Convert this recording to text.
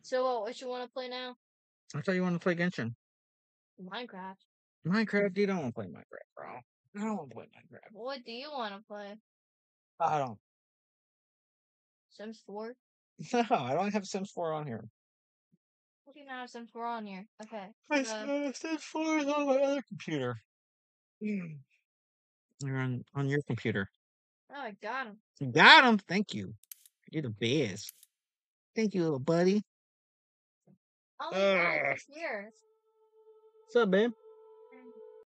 So what you want to play now? I thought you wanted to play Genshin. Minecraft. Minecraft? You don't want to play Minecraft, bro. I don't want to play Minecraft. What do you want to play? I don't. Sims 4? No, I don't have Sims 4 on here. What do you not have Sims 4 on here? Okay. Sims 4 is on my other computer. Mm. You're on your computer. Oh, I got him. You got him. Thank you. You're the best. Thank you, little buddy. Oh my god, Ugh. he's here. What's up, babe?